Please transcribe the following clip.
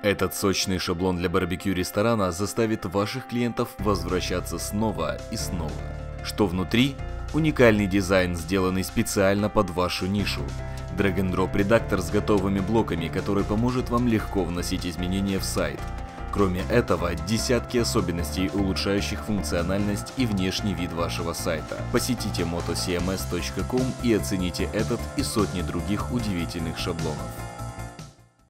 Этот сочный шаблон для барбекю ресторана заставит ваших клиентов возвращаться снова и снова. Что внутри? Уникальный дизайн, сделанный специально под вашу нишу. Drag-and-Drop редактор с готовыми блоками, который поможет вам легко вносить изменения в сайт. Кроме этого, десятки особенностей, улучшающих функциональность и внешний вид вашего сайта. Посетите motocms.com и оцените этот и сотни других удивительных шаблонов.